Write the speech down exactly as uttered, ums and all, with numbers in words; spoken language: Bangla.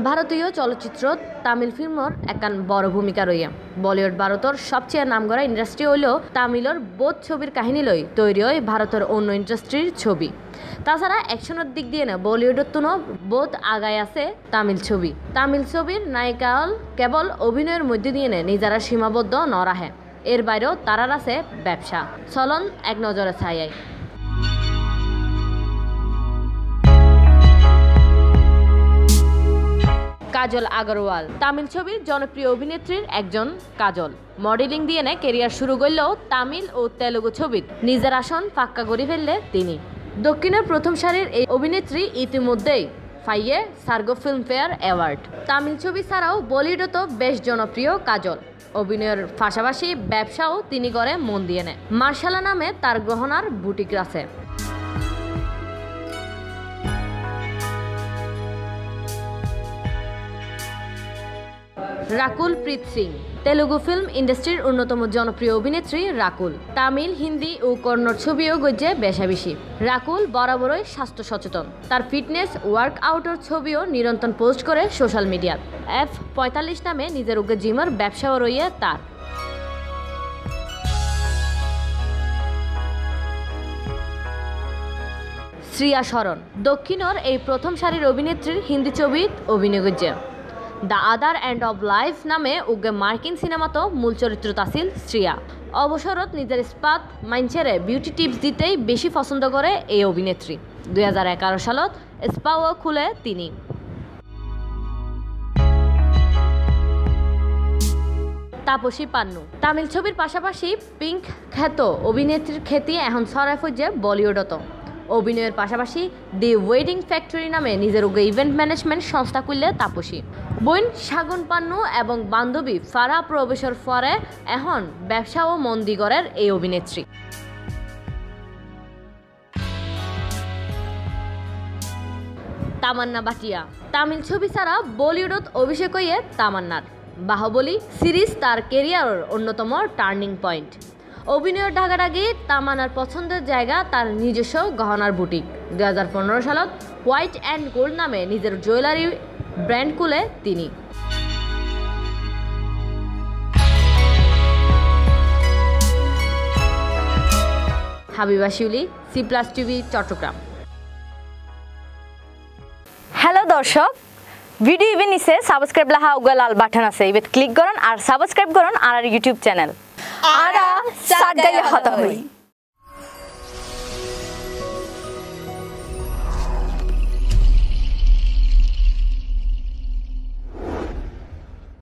ভারতীয় চলচ্চিত্র তামিল ফিল্মর একান বড় ভূমিকা রইয়া বলিউড ভারতের সবচেয়ে নামকরা ইন্ডাস্ট্রি হইল তামিলর বোধ ছবির কাহিনী লই তৈরি হয় ভারতের অন্য ইন্ডাস্ট্রির ছবি। তাছাড়া অ্যাকশনের দিক দিয়ে না বলিউডের তুনো বোধ আগায় আছে তামিল ছবি। তামিল ছবির নায়িকা কেবল অভিনয়ের মধ্যে দিয়ে নে নিজেরা সীমাবদ্ধ ন রাখে, এর বাইরেও তারার আছে ব্যবসা চলন এক নজরে ছায়। কাজল আগরওয়াল তামিল ছবির জনপ্রিয় অভিনেত্রীর একজন। কাজল মডেলিং দিয়ে নেয় কেরিয়ার শুরু করলেও তামিল ও তেলুগু ছবির নিজের আসন পাক্কা করে ফেললে তিনি। দক্ষিণের প্রথম সারির এই অভিনেত্রী ইতিমধ্যেই পাইয়ে সার্গো ফিল্মফেয়ার অ্যাওয়ার্ড। তামিল ছবি ছাড়াও বলিউডে তো বেশ জনপ্রিয় কাজল। অভিনয়ের পাশাপাশি ব্যবসাও তিনি করে মন দিয়ে নেয়। মার্শালা নামে তার গহনার বুটিক আছে। রাকুল প্রীত সিং তেলুগু ফিল্ম ইন্ডাস্ট্রির অন্যতম জনপ্রিয় অভিনেত্রী রাকুল। তামিল, হিন্দি ও কন্নড় ছবিও গজ্জে বেশাবেশি। রাকুল বরাবরই স্বাস্থ্য সচেতন। তার ফিটনেস ওয়ার্ক আউটের ছবিও নিরন্তর পোস্ট করে সোশ্যাল মিডিয়াত। এফ পঁয়তাল্লিশ নামে নিজের উগ্র জিমের ব্যবসাও রইয়ে তার। শ্রিয়া শরণ দক্ষিণর এই প্রথম সারির অভিনেত্রীর হিন্দি ছবিত অভিনয় করছে। The other end of life নামে উগ্র মার্কিন সিনেমাতো মূল চরিত্রত আছিল শ্রিয়া। অবসরত নিজের স্পাত মাইনছেরে বিউটি টিপস দিতেই বেশি পছন্দ করে এই অভিনেত্রী। দুই হাজার এগারো সালত স্পাও খুলে তিনি। তাপসী পান্নু তামিল ছবির পাশাপাশি পিঙ্ক খ্যাত অভিনেত্রীর খ্যাতি এখন ছড়ায় ফুটছে বলিউডত। অভিনয়ের পাশাপাশি দি ওয়েডিং ফ্যাক্টরি নামে নিজের উগ্র ইভেন্ট ম্যানেজমেন্ট সংস্থা খুললে তাপসী। বোন শাগুন পান্নু এবং বান্ধবী ফারা প্রবেশের পরে এখন ব্যবসা ও মন্দিগরের এই অভিনেত্রী। তামান্না বাটিয়া তামিল ছবি ছাড়া বলিউডত অভিষেক হইয়ে তামান্নার। বাহুবলী সিরিজ তার কেরিয়ারের অন্যতম টার্নিং পয়েন্ট। অভিনয়ের ঢাকাঢাকি তামান্নার পছন্দের জায়গা তার নিজস্ব গহনার বুটিক। দুই হাজার পনেরো সালত হোয়াইট অ্যান্ড গোল্ড নামে নিজের জুয়েলারি ব্র্যান্ড খুলে তিনি। Habiba Shiuli, C plus TV, Chattogram. Hello দর্শক, ভিডিও ইভেন নিচে সাবস্ক্রাইব লাহা উগা লাল বাটন আছে, ইবেত ক্লিক করুন আর সাবস্ক্রাইব করুন আর ইউটিউব চ্যানেল। আরা সাগাইলে হতা হই।